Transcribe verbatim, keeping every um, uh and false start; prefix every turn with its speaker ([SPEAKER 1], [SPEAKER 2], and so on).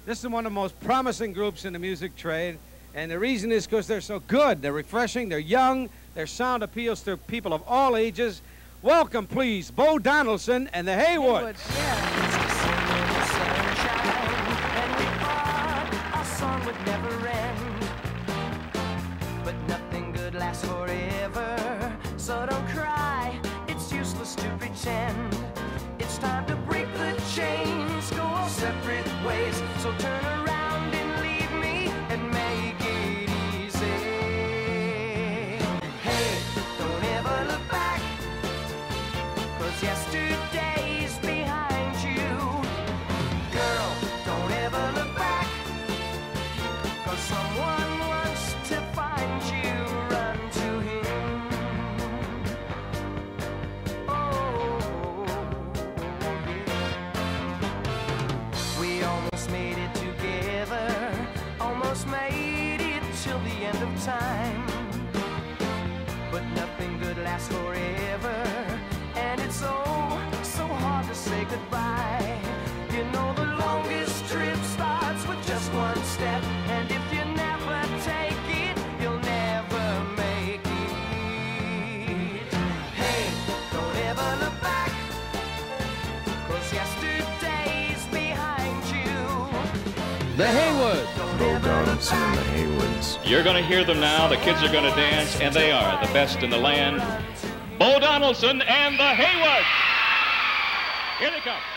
[SPEAKER 1] This is one of the most promising groups in the music trade, and the reason is because they're so good. They're refreshing, they're young, their sound appeals to people of all ages. Welcome, please, Bo Donaldson and the Haywoods.
[SPEAKER 2] Haywoods, yeah.
[SPEAKER 3] Forever, so don't cry, it's useless to pretend. It's time to break the chains, go our separate ways. So turn around and leave me and make it easy. Hey, don't ever look back, cause yesterday's behind you. Girl, don't ever look back, cause someone wants to find you. Made it till the end of time, but nothing good lasts forever, and it's so, so hard to say goodbye. You know the longest trip starts with just one step, and if you never take it, you'll never make it. Hey, don't ever look back, cause yesterday's behind you.
[SPEAKER 1] The Haywoods.
[SPEAKER 4] Bo Donaldson and the Haywoods.
[SPEAKER 5] You're going to hear them now. The kids are going to dance, and they are the best in the land. Bo Donaldson and the Haywoods. Here they come.